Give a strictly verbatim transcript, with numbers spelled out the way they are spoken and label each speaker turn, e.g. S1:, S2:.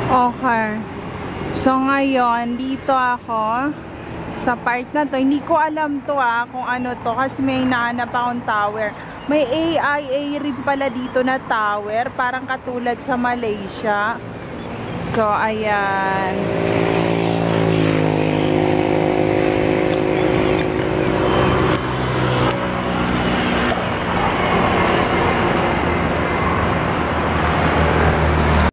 S1: Okay. So ngayon, dito ako sa part na to. Hindi ko alam to ah, kung ano to. Kasi may nahanap akong tower. May A I A rin pala dito na tower. Parang katulad sa Malaysia. So, ayan.